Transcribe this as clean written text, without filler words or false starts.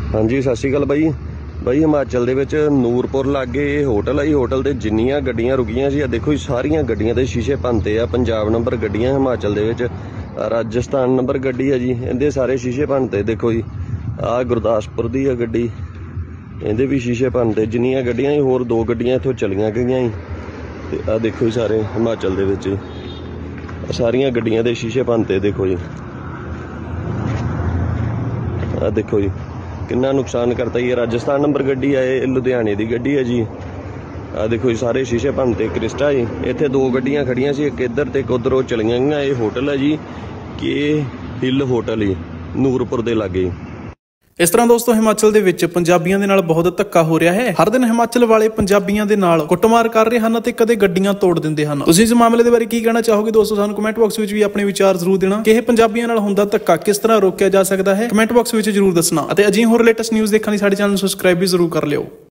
हाँ जी सत श्री अकाल बाई। ਬਾਈ ਹਿਮਾਚਲ ਦੇ ਵਿੱਚ ਨੂਰਪੁਰ ਲਾਗੇ ਇਹ ਹੋਟਲ ਆ ਜੀ। ਹੋਟਲ ਤੇ ਜਿੰਨੀਆਂ ਗੱਡੀਆਂ ਰੁਕੀਆਂ ਸੀ ਆ ਦੇਖੋ ਜੀ, ਸਾਰੀਆਂ ਗੱਡੀਆਂ ਦੇ ਸ਼ੀਸ਼ੇ ਭੰਨਤੇ ਆ। ਪੰਜਾਬ ਨੰਬਰ ਗੱਡੀਆਂ ਹਿਮਾਚਲ ਦੇ ਵਿੱਚ, ਰਾਜਸਥਾਨ ਨੰਬਰ ਗੱਡੀ ਆ ਜੀ, ਇਹਦੇ ਸਾਰੇ ਸ਼ੀਸ਼ੇ ਭੰਨਤੇ। ਦੇਖੋ ਜੀ ਆ ਗੁਰਦਾਸਪੁਰ ਦੀ ਆ ਗੱਡੀ, ਇਹਦੇ ਵੀ ਸ਼ੀਸ਼ੇ ਭੰਨਤੇ। ਜਿੰਨੀਆਂ ਗੱਡੀਆਂ ਸੀ ਹੋਰ 2 ਗੱਡੀਆਂ ਇੱਥੋਂ ਚਲੀਆਂ ਗਈਆਂ ਜੀ। ਤੇ ਆ ਦੇਖੋ ਜੀ ਸਾਰੇ ਹਿਮਾਚਲ ਦੇ ਵਿੱਚ ਸਾਰੀਆਂ ਗੱਡੀਆਂ ਦੇ ਸ਼ੀਸ਼ੇ ਭੰਨਤੇ। ਦੇਖੋ ਜੀ ਆ ਦੇਖੋ ਜੀ किन्ना नुकसान करता ये। राजस्थान नंबर गड्डी है, लुधियाने की गड्डी है जी। आ देखो जी सारे शीशे भंनते। क्रिस्टा जी इत्थे 2 गड्डियां खड़ियां सी, एक इधर ते एक उधर चलियां गईयां। ये होटल है जी कि हिल होटल ही ਨੂਰਪੁਰ ਦੇ ਲਾਗੇ। इस तरह दोस्तों हिमाचल ਦੇ ਵਿੱਚ ਪੰਜਾਬੀਆਂ ਦੇ ਨਾਲ ਬਹੁਤ ਧੱਕਾ ਹੋ ਰਿਹਾ ਹੈ। ਹਰ ਦਿਨ ਹਿਮਾਚਲ ਵਾਲੇ ਪੰਜਾਬੀਆਂ ਦੇ ਨਾਲ ਕੁੱਟਮਾਰ ਕਰ ਰਹੇ ਹਨ ਅਤੇ ਕਦੇ ਗੱਡੀਆਂ ਤੋੜ ਦਿੰਦੇ ਹਨ। ਤੁਸੀਂ ਇਸ ਮਾਮਲੇ ਦੇ ਬਾਰੇ ਕੀ ਕਹਿਣਾ ਚਾਹੋਗੇ ਦੋਸਤੋ? ਸਾਨੂੰ ਕਮੈਂਟ ਬਾਕਸ ਵਿੱਚ ਵੀ ਆਪਣੇ ਵਿਚਾਰ ਜ਼ਰੂਰ ਦੇਣਾ ਕਿ ਇਹ ਪੰਜਾਬੀਆਂ ਨਾਲ ਹੁੰਦਾ ਧੱਕਾ ਕਿਸ ਤਰ੍ਹਾਂ ਰੋਕਿਆ ਜਾ ਸਕਦਾ ਹੈ। ਕਮੈਂਟ ਬਾਕਸ ਵਿੱਚ ਜ਼ਰੂਰ ਦੱਸਣਾ ਅਤੇ ਅਜਿਹੀ ਹੋਰ ਲੇਟੈਸਟ ਨਿਊਜ਼ ਦੇਖਣ ਲਈ ਸਾਡੇ ਚੈਨਲ ਨੂੰ ਸਬਸਕ੍ਰਾਈਬ ਵੀ ਜ਼ਰੂਰ ਕਰ ਲਿਓ।